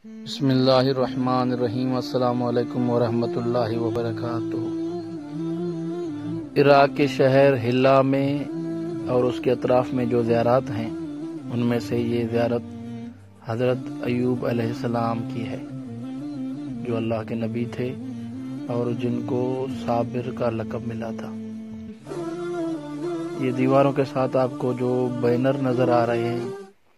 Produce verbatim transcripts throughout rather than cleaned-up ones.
بسم اللہ الرحمن الرحیم۔ السلام علیکم ورحمۃ اللہ وبرکاتہ۔ عراق کے شہر حلہ میں اور اس کے اطراف میں جو زیارات ہیں ان میں سے یہ زیارت حضرت ایوب علیہ السلام کی ہے، جو اللہ کے نبی تھے اور جن کو صابر کا لقب ملا تھا۔ یہ دیواروں کے ساتھ آپ کو جو بینر نظر آ رہے ہیں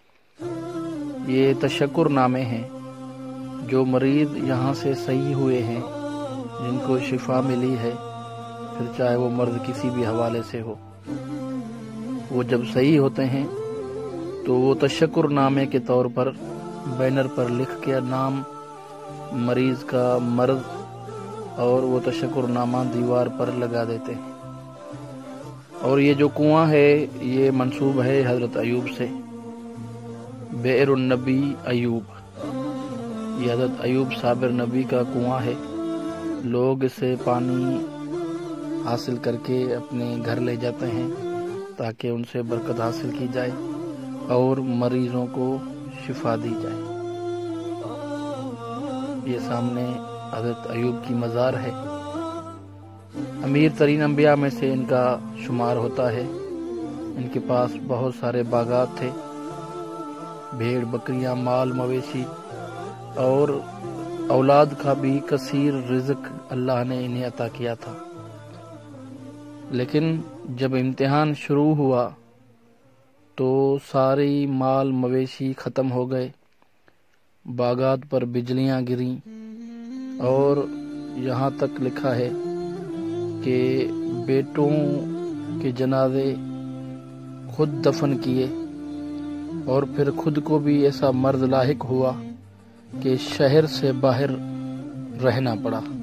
یہ تشکر نامے ہیں جو مریض یہاں سے صحیح ہوئے ہیں، جن کو شفا ملی ہے، پھر چاہے وہ مرض کسی بھی حوالے سے ہو، وہ جب صحیح ہوتے ہیں تو وہ تشکر نامے کے طور پر بینر پر لکھ کے نام مریض کا، مرض اور وہ تشکر نامہ دیوار پر لگا دیتے ہیں۔ اور یہ جو کنواں ہے یہ منسوب ہے حضرت ایوب سے، بئر النبی ایوب۔ یہ حضرت ایوب صابر نبی کا کنواں ہے۔ لوگ اس سے پانی حاصل کر کے اپنے گھر لے جاتے ہیں تاکہ ان سے برکت حاصل کی جائے اور مریضوں کو شفا دی جائے۔ یہ سامنے حضرت ایوب کی مزار ہے۔ امیر ترین انبیاء میں سے ان کا شمار ہوتا ہے۔ ان کے پاس بہت سارے باغات تھے، بھیڑ بکریاں، مال مویشی اور اولاد کا بھی کثیر رزق اللہ نے انہیں عطا کیا تھا۔ لیکن جب امتحان شروع ہوا تو ساری مال مویشی ختم ہو گئے، باغات پر بجلیاں گریں اور یہاں تک لکھا ہے کہ بیٹوں کے جنازے خود دفن کیے اور پھر خود کو بھی ایسا مرض لاحق ہوا کہ شہر سے باہر رہنا پڑا۔